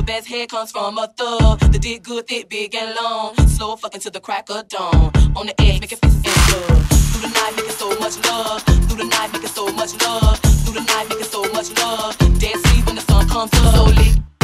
best head comes from a thug. The dick good, thick, big and long. Slow fucking till the crack of dawn. On the edge, making faces and love. Through the night, making so much love. Through the night, making so much love. Through the night, making so much love. Dead sleep when the sun comes up. So lit.